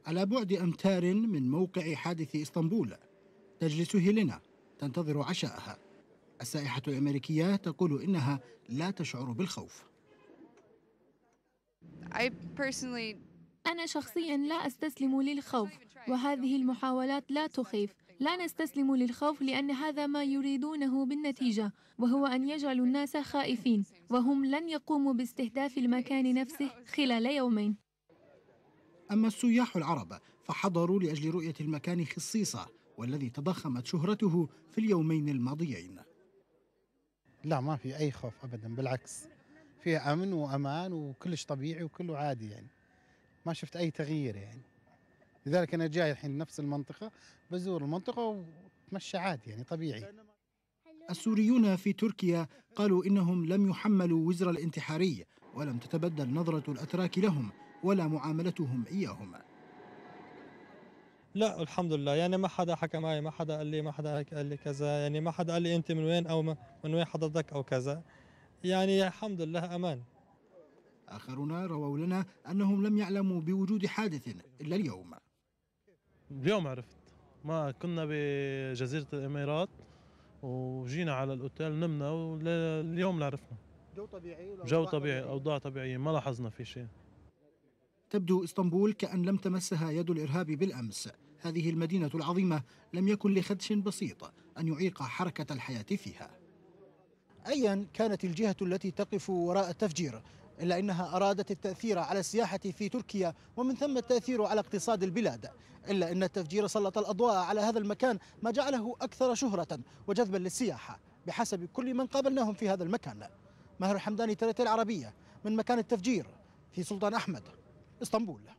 على بعد أمتار من موقع حادث إسطنبول تجلس هيلينا تنتظر عشاءها. السائحة الأمريكية تقول إنها لا تشعر بالخوف. أنا شخصياً لا أستسلم للخوف، وهذه المحاولات لا تخيف. لا نستسلم للخوف لأن هذا ما يريدونه بالنتيجة، وهو أن يجعلوا الناس خائفين، وهم لن يقوموا باستهداف المكان نفسه خلال يومين. أما السياح العرب فحضروا لأجل رؤية المكان خصيصة والذي تضخمت شهرته في اليومين الماضيين. لا، ما في أي خوف أبدا، بالعكس فيها أمن وأمان وكلش طبيعي وكله عادي يعني. ما شفت أي تغيير يعني. لذلك أنا جاي الحين لنفس المنطقة، بزور المنطقة وتمشى عادي يعني طبيعي. السوريون في تركيا قالوا إنهم لم يحملوا وزر الانتحاري ولم تتبدل نظرة الأتراك لهم ولا معاملتهم إياهم. لا الحمد لله، يعني ما حدا حكى معي، ما حدا قال لي كذا، يعني ما حدا قال لي أنت من وين أو من وين حضرتك أو كذا، يعني الحمد لله أمان. آخرون رووا لنا أنهم لم يعلموا بوجود حادث إلا اليوم عرفت. ما كنا بجزيرة الإمارات وجينا على الأوتيل نمنا، واليوم اللي عرفنا. جو طبيعي، أوضاع طبيعية، ما لاحظنا في شيء. تبدو إسطنبول كأن لم تمسها يد الإرهاب بالأمس. هذه المدينة العظيمة لم يكن لخدش بسيط أن يعيق حركة الحياة فيها. أيا كانت الجهة التي تقف وراء التفجير، إلا أنها أرادت التأثير على السياحة في تركيا ومن ثم التأثير على اقتصاد البلاد. إلا أن التفجير سلط الأضواء على هذا المكان، ما جعله أكثر شهرة وجذبا للسياحة بحسب كل من قابلناهم في هذا المكان. ماهر الحمداني، TRT العربية، من مكان التفجير في سلطان أحمد، اسطنبول.